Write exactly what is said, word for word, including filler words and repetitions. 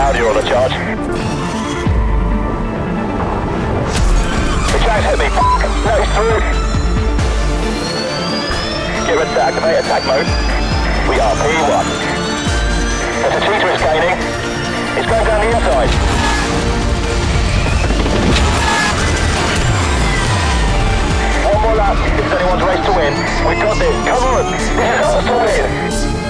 Audi on the charge. The track's hit me. Nose through. Get ready to activate attack mode. We are P one. There's a cheater is gaining. It's going down the inside. One more lap. If anyone's race to win, we've got this. Come on. This is ours to win.